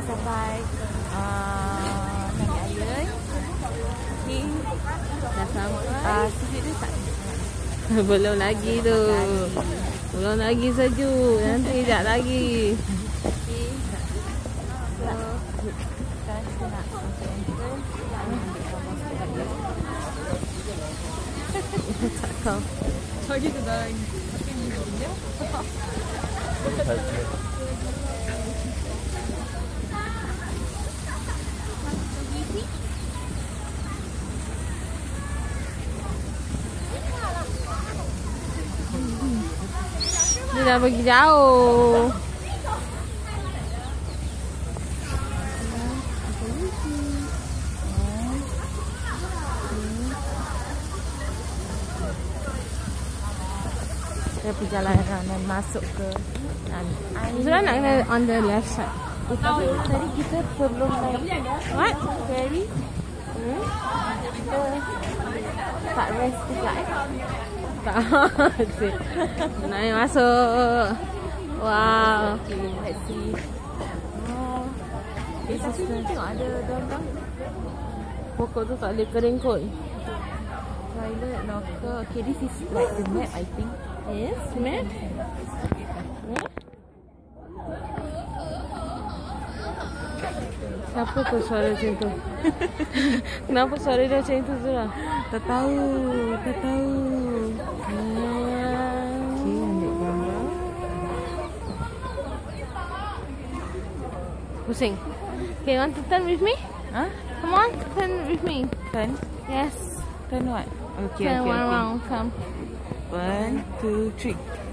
sampai Nenek Ayun. Ni dah sampai. Sini dia tak. Belum lagi tu. Belum lagi sejuk. Nanti sekejap lagi. Okay. So, sekarang kita nak masuk entrance. Nak ambil gambar sekali. Tak tahu. 저기 그 나 밖에 있는 거군요. Dia dah pergi jauh. Kita perjalanan dan masuk ke sebenarnya nak kena on the left side. Tadi kita sebelum naik What? ferry, kita tak rest sekejap Tak. Naik masuk. Wow. Okay, let's see. Tapi tengok ada daun-daun. Pokok tu tak boleh kering kot. Toilet, locker. Okay, this is like the map, I think. Yes, map. Siapa tu suara macam tu? Kenapa suara dia macam tu Zura? Tak tahu, tak tahu. Okay, ambil gambar. Pusing. Okay, want to turn with me? Huh? Come on, turn with me. Turn? Yes. Turn what? Okay, Turn okay, one okay. round, come. 1, 2, 3.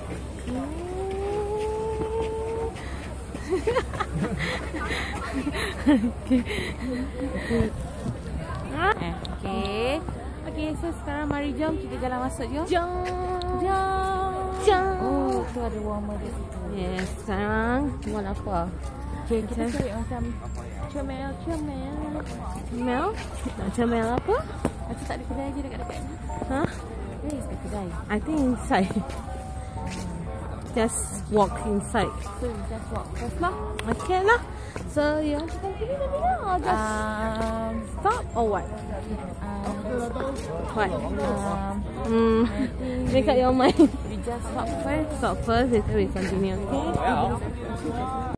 Okay. Okay, so sekarang mari jom kita jalan masuk jom. Jom. Oh, tu ada warmer di situ. Yes, sekarang buat apa? Okay, kita cari macam comel. Mel? Nak comel apa? Macam tak ada kedai je dekat-dekat ni. Huh? Where is the kedai? I think inside. Just walk inside. So, we just walk first lah. Okay lah. So you want to continue the video or just stop or what? What? Make up your mind. We just stop first. Stop first, later we continue. Okay?